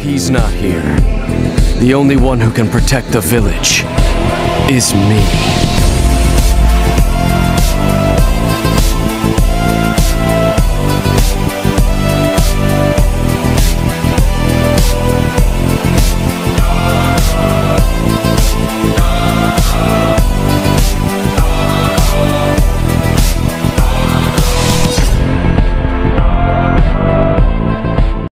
he's not here, the only one who can protect the village is me.